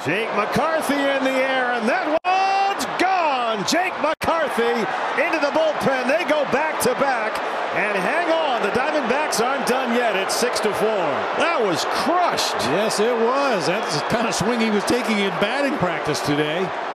Jake McCarthy in the air, and that one's gone. Jake McCarthy into the bullpen. They go back to back, and hang on, the Diamondbacks aren't done yet. It's 6-4. That was crushed. Yes, it was. That's the kind of swing he was taking in batting practice today.